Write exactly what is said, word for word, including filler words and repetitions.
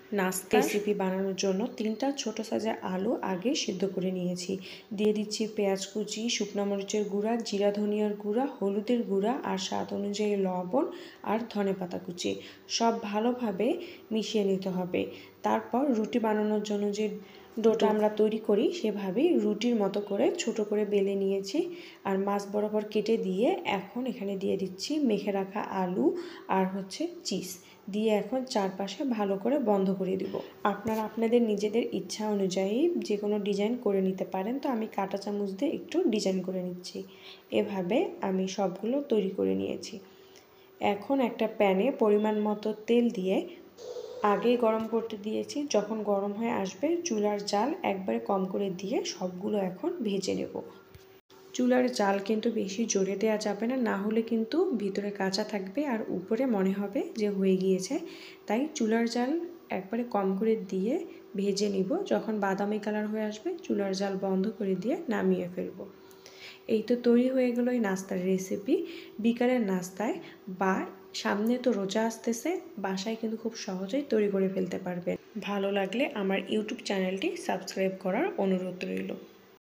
নাস্তা রেসিপি বানানোর জন্য তিনটা ছোট সাইজের আলু আগে সিদ্ধ করে নিয়েছি। দিয়ে দিচ্ছি পেঁয়াজ কুচি, শুকনো মরিচের গুঁড়া, জিরা ধনিয়ার গুঁড়া, হলুদের গুঁড়া আর স্বাদ অনুযায়ী লবণ আর ধনেপাতা কুচি। সব ভালোভাবে মিশিয়ে নিতে হবে। তারপর রুটি বানানোর জন্য যে ডোটা আমরা তৈরি করি সেভাবেই রুটির মতো করে ছোট করে বেলে নিয়েছি আর মাছ বরাবর কেটে দিয়ে এখন এখানে দিয়ে দিচ্ছি মেখে রাখা আলু আর হচ্ছে চিজ দিয়ে এখন চারপাশে ভালো করে বন্ধ করে দিব। আপনারা আপনাদের নিজেদের ইচ্ছা অনুযায়ী যে কোনো ডিজাইন করে নিতে পারেন। তো আমি কাঁটা চামচ দিয়ে একটু ডিজাইন করে নিচ্ছি। এভাবে আমি সবগুলো তৈরি করে নিয়েছি। এখন একটা প্যানে পরিমাণ মতো তেল দিয়ে আগেই গরম করতে দিয়েছি। যখন গরম হয়ে আসবে চুলার জাল একবারে কম করে দিয়ে সবগুলো এখন ভেজে নেব। চুলার জাল কিন্তু বেশি জোরে দেওয়া যাবে না, না হলে কিন্তু ভিতরে কাঁচা থাকবে আর উপরে মনে হবে যে হয়ে গিয়েছে। তাই চুলার জাল একবারে কম করে দিয়ে ভেজে নিব। যখন বাদামি কালার হয়ে আসবে চুলার জাল বন্ধ করে দিয়ে নামিয়ে ফেলব। এই তো তৈরি হয়ে গেল এই নাস্তার রেসিপি। বিকালের নাস্তায় বা সামনে তো রোজা আসতেছে, বাসায় কিন্তু খুব সহজেই তৈরি করে ফেলতে পারবেন। ভালো লাগলে আমার ইউটিউব চ্যানেলটি সাবস্ক্রাইব করার অনুরোধ রইল।